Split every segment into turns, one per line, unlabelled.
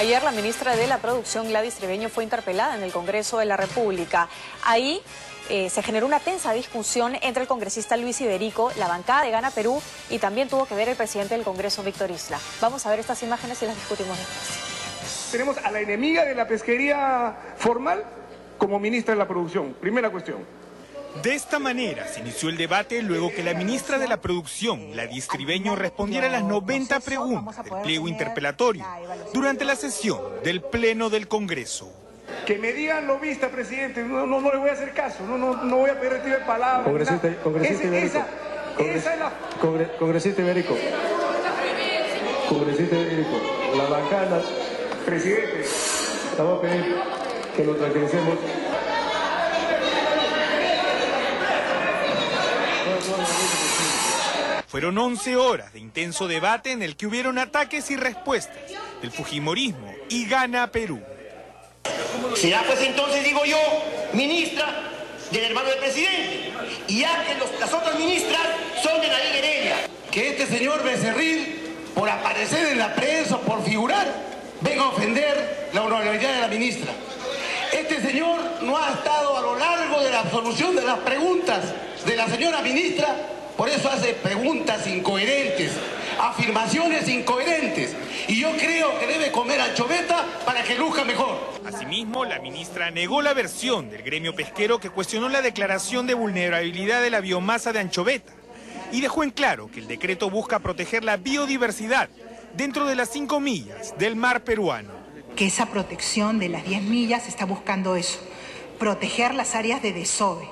Ayer la ministra de la Producción, Gladys Trigueño, fue interpelada en el Congreso de la República. Ahí se generó una tensa discusión entre el congresista Luis Iberico, la bancada de Gana Perú, y también tuvo que ver el presidente del Congreso, Víctor Isla. Vamos a ver estas imágenes y las discutimos después.
Tenemos a la enemiga de la pesquería formal como ministra de la Producción. Primera cuestión.
De esta manera se inició el debate luego que la ministra de la Producción, Gladys Trigueño, respondiera a las 90 preguntas del pliego interpelatorio durante la sesión del Pleno del Congreso.
Que me digan lo vista, presidente, no le voy a hacer caso, no voy a pedir de palabras.
Congresista Iberico. Congresista Iberico. Congresista Iberico. La bancada.
Presidente.
Vamos a pedir que lo tranquilicemos.
Fueron 11 horas de intenso debate en el que hubieron ataques y respuestas del fujimorismo y Gana Perú.
Será pues entonces, digo yo, ministra del hermano del presidente, y ya que las otras ministras son de Nadine Heredia.
Que este señor Becerril, por aparecer en la prensa, por figurar, venga a ofender la honorabilidad de la ministra. Este señor no ha estado a lo largo de la absolución de las preguntas de la señora ministra, por eso hace preguntas incoherentes, afirmaciones incoherentes, y yo creo que debe comer anchoveta para que luzca mejor.
Asimismo, la ministra negó la versión del gremio pesquero que cuestionó la declaración de vulnerabilidad de la biomasa de anchoveta y dejó en claro que el decreto busca proteger la biodiversidad dentro de las 5 millas del mar peruano.
Que esa protección de las 10 millas está buscando eso, proteger las áreas de desove.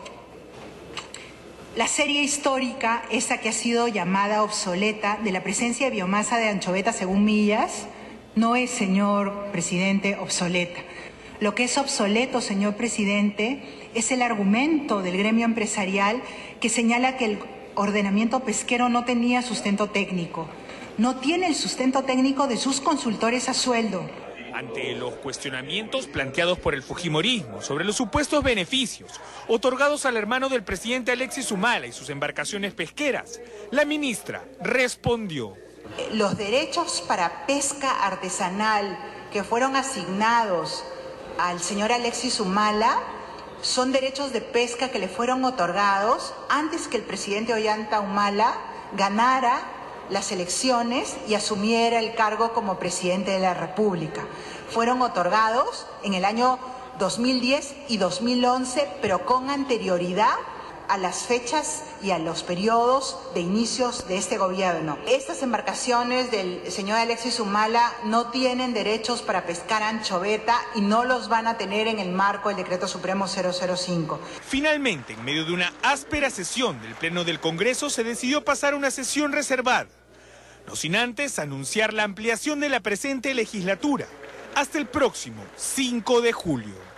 La serie histórica, esa que ha sido llamada obsoleta, de la presencia de biomasa de anchoveta según millas, no es, señor presidente, obsoleta. Lo que es obsoleto, señor presidente, es el argumento del gremio empresarial que señala que el ordenamiento pesquero no tenía sustento técnico. No tiene el sustento técnico de sus consultores a sueldo.
Ante los cuestionamientos planteados por el fujimorismo sobre los supuestos beneficios otorgados al hermano del presidente Alexis Humala y sus embarcaciones pesqueras, la ministra respondió.
Los derechos para pesca artesanal que fueron asignados al señor Alexis Humala son derechos de pesca que le fueron otorgados antes que el presidente Ollanta Humala ganara las elecciones y asumiera el cargo como presidente de la República. Fueron otorgados en el año 2010 y 2011, pero con anterioridad a las fechas y a los periodos de inicios de este gobierno. Estas embarcaciones del señor Alexis Humala no tienen derechos para pescar anchoveta y no los van a tener en el marco del Decreto Supremo 005.
Finalmente, en medio de una áspera sesión del Pleno del Congreso, se decidió pasar a una sesión reservada, no sin antes anunciar la ampliación de la presente legislatura hasta el próximo 5 de julio.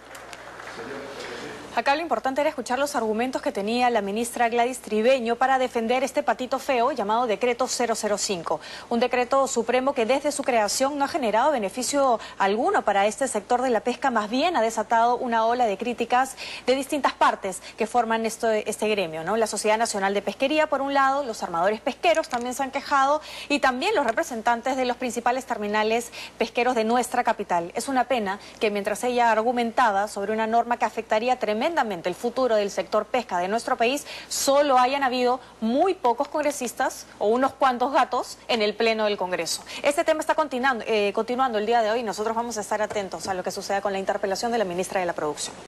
Acá lo importante era escuchar los argumentos que tenía la ministra Gladys Trigueño para defender este patito feo llamado Decreto 005. Un decreto supremo que desde su creación no ha generado beneficio alguno para este sector de la pesca, más bien ha desatado una ola de críticas de distintas partes que forman este gremio, ¿no? La Sociedad Nacional de Pesquería, por un lado, los armadores pesqueros también se han quejado y también los representantes de los principales terminales pesqueros de nuestra capital. Es una pena que mientras ella argumentaba sobre una norma que afectaría tremendamente el futuro del sector pesca de nuestro país, solo hayan habido muy pocos congresistas o unos cuantos gatos en el Pleno del Congreso. Este tema está continuando el día de hoy y nosotros vamos a estar atentos a lo que suceda con la interpelación de la ministra de la Producción.